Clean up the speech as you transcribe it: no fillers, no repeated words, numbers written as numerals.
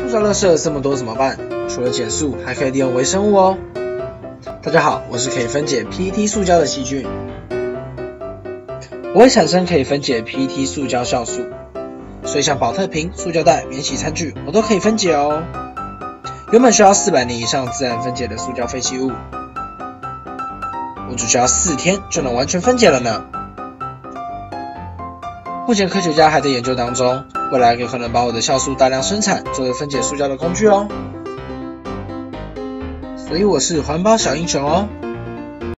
塑胶垃圾这么多怎么办？除了减塑，还可以利用微生物哦。大家好，我是可以分解 PET 塑胶的细菌，我会产生可以分解 PET 塑胶酵素，所以像保特瓶、塑胶袋、免洗餐具，我都可以分解哦。原本需要400年以上自然分解的塑胶废弃物，我只需要4天就能完全分解了呢。目前科学家还在研究当中，未来有可能把我的酵素大量生产，作为分解塑胶的工具哦。所以我是环保小英雄哦。